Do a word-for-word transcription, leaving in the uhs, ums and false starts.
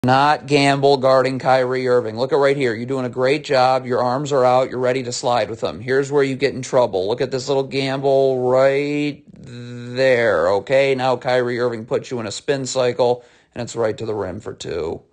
Not gamble guarding Kyrie Irving. Look at right here. You're doing a great job. Your arms are out. You're ready to slide with them. Here's where you get in trouble. Look at this little gamble right there. Okay, now Kyrie Irving puts you in a spin cycle, and it's right to the rim for two.